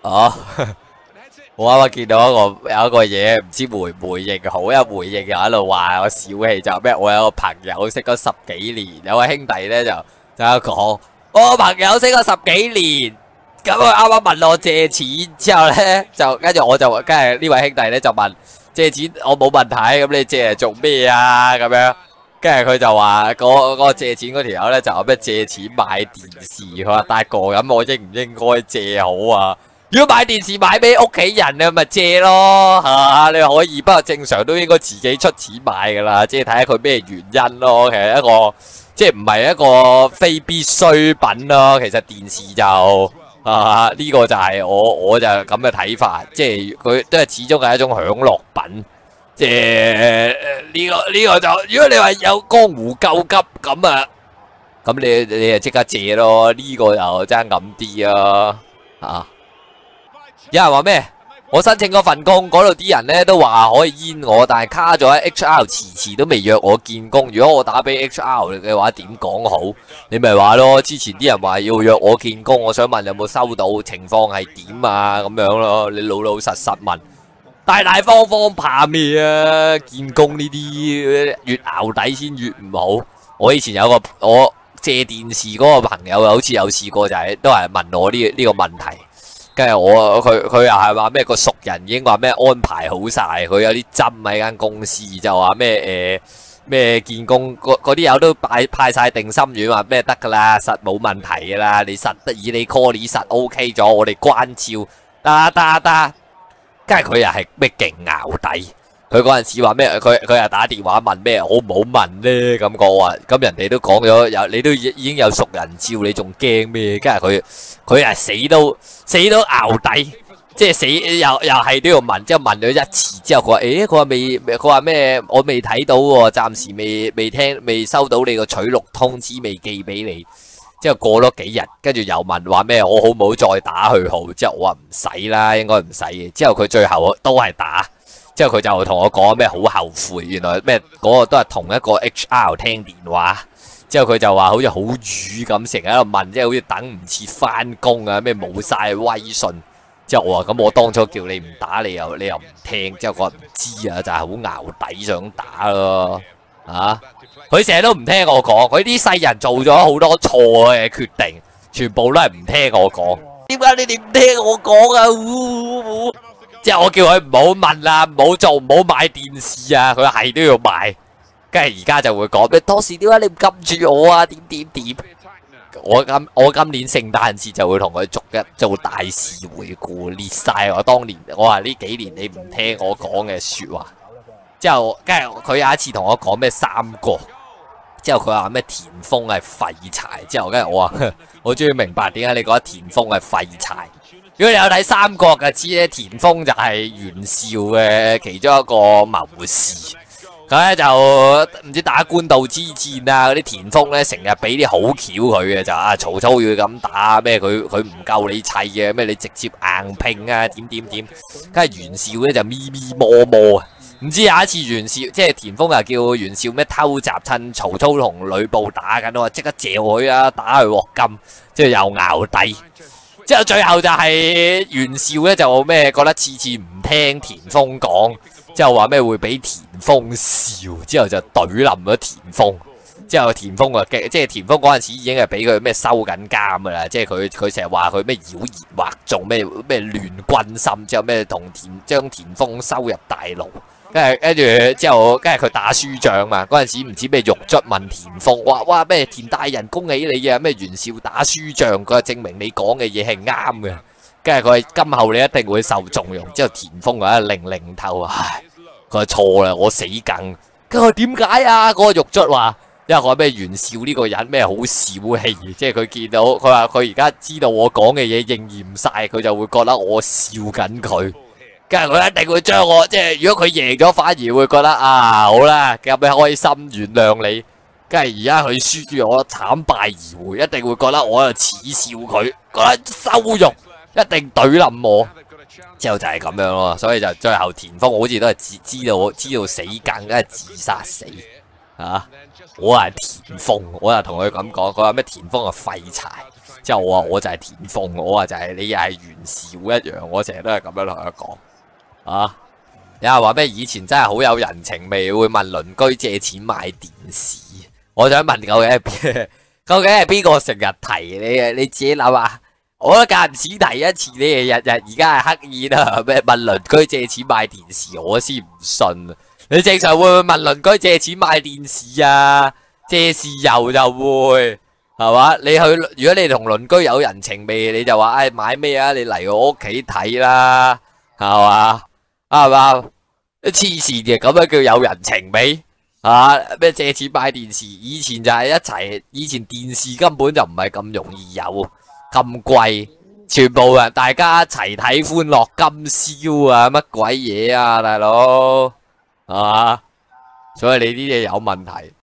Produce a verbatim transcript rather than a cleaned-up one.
哦，我啱啱見到一個有一個嘢，唔知回唔回應好，因為回應又喺度話我小氣就咩？我有個朋友識咗十幾年，有位兄弟咧就就喺度講，我朋友識咗十幾年，咁佢啱啱問我借錢之後咧，就跟住我就跟住呢位兄弟咧就問借錢，我冇問題，咁你借嚟做咩啊？咁樣。跟住佢就話嗰嗰個借錢嗰條友咧就話咩借錢買電視，佢話大哥咁我應唔應該借好啊？如果買電視買俾屋企人啊，咪借咯嚇，你可以，不過正常都應該自己出錢買噶啦，即係睇下佢咩原因咯。其實一個即係唔係一個非必需品咯。其實電視就啊呢個就係我我就咁嘅睇法，即係佢都係始終係一種享樂品。即係呢個呢個就，如果你話有江湖救急咁啊，咁你你就即刻借咯，呢個就爭咁啲啊！啊，有人話咩？我申請嗰份工，嗰度啲人咧都話可以煙我，但係卡咗喺 H R， 遲遲都未約我見工。如果我打俾 H R 嘅話，點講好？你咪話咯，之前啲人話要約我見工，我想問有冇收到，情況係點啊？咁樣咯，你老老實實問。大大方方怕咩啊？見工呢啲越淆底先越唔好。我以前有個我借電視嗰個朋友，好似有試過就係、是、都係問我呢呢、這個問題，跟住我佢佢又係話咩個熟人已經話咩安排好晒，佢有啲針喺間公司就話咩誒咩見工嗰啲友都派派曬定心丸話咩得㗎啦，實冇問題㗎啦，你實得以你 call 你實 OK 咗，我哋關照得得得。跟住佢又係咩勁淆底，佢嗰陣時話咩？佢佢又打電話問咩？好唔好問呢？咁講話，咁人哋都講咗有，你都已經有熟人照，你仲驚咩？跟住佢佢係死都死都淆底，即係死又又係都要問，之後問咗一次之後，佢話誒，佢話未，佢話咩？我未睇到喎，暫時未未聽，未收到你個取錄通知，未寄俾你。之後過咗幾日，跟住又問話咩？我好唔好再打去號？之後我話唔使啦，應該唔使嘅。之後佢最後都係打，之後佢就同我講咩好後悔，原來咩嗰個都係同一個 H R 聽電話。之後佢就話好似好瘀咁，成日喺度問，即係好似等唔切翻工啊，咩冇晒威信。之後我話咁，我當初叫你唔打，你又你又唔聽。之後佢話唔知啊，就係好淆底想打咯，啊！佢成日都唔聽我講，佢啲世人做咗好多錯嘅決定，全部都係唔聽我講。點解你哋唔聽我講啊？呼呼即係我叫佢唔好問啦，唔好做，唔好買電視啊！佢係都要買，跟住而家就會講咩？當時點解你唔撳住我啊？點點點？我今我今年聖誕節就會同佢逐一做大事回顧，列晒我當年我話呢幾年你唔聽我講嘅説話。之後，跟住佢有一次同我講咩三國。之後佢話咩田豐係廢柴，之後跟住我話我終於明白點解你覺得田豐係廢柴。如果你有睇三國嘅知咧，田豐就係袁紹嘅其中一個謀士。佢咧就唔知打官渡之戰啊，嗰啲田豐咧成日俾啲好橋佢嘅，就啊曹操要咁打咩，佢佢唔夠你砌嘅咩，你直接硬拼啊點點點。跟住袁紹咧就咪咪摸摸啊。唔知有一次袁紹即係田豐又叫袁紹咩偷襲，趁曹操同呂布打緊，我話即刻嚼佢啊，打佢鑊金，之後又淆底，之後最後就係袁紹咧就咩覺得次次唔聽田豐講，之後話咩會俾田豐笑，之後就懟冧咗田豐。之後田豐啊，即係田豐嗰陣時已經係俾佢咩收緊監噶啦，即係佢佢成日話佢咩妖言惑眾，咩咩亂軍心，之後咩同田將田豐收入大牢。跟住跟住之後，跟住佢打輸仗嘛。嗰陣時唔知咩玉卒問田豐，話哇咩田大人恭喜你啊！咩袁紹打輸仗，佢話證明你講嘅嘢係啱嘅。跟住佢話今後你一定會受重用。之後田豐話擰擰頭，唉，佢話錯啦，我死梗。佢話點解啊？嗰個玉卒話，因為佢話咩袁紹呢個人咩好小氣，即係佢見到佢話佢而家知道我講嘅嘢應驗晒，佢就會覺得我笑緊佢。跟住佢一定會將我，即係如果佢贏咗，反而會覺得啊好啦，咁咪開心原諒你。跟住而家佢輸咗，我慘敗而回，一定會覺得我喺度恥笑佢，覺得羞辱，一定懟冧我。之後就係咁樣咯，所以就最後田豐好似都係知知道知道死梗，梗係自殺死嚇、啊。我係田豐，我又同佢咁講，佢話咩田豐係廢柴。 之後我話我就係田鳳，我話就係你又係袁紹一樣，我成日都係咁樣同佢講啊。有人話咩以前真係好有人情味，會問鄰居借錢買電視。我想問究竟係邊？究竟係邊個成日提你啊？你自己諗下。我都間唔時提一次，你哋日日而家係刻意啦，咩問鄰居借錢買電視，我先唔信。你正常會唔會問鄰居借錢買電視啊？借豉油就會係嘛？你去如果你同鄰居有人情味，你就話唉買咩啊？你嚟我屋企睇啦，係嘛？啱唔啱？黐線嘅咁樣叫有人情味啊？咩借錢買電視？以前就係一齊，以前電視根本就唔係咁容易有。咁貴，全部人大家一齊睇歡樂今宵啊，乜鬼嘢啊，大佬係嘛？所以你啲嘢有問題。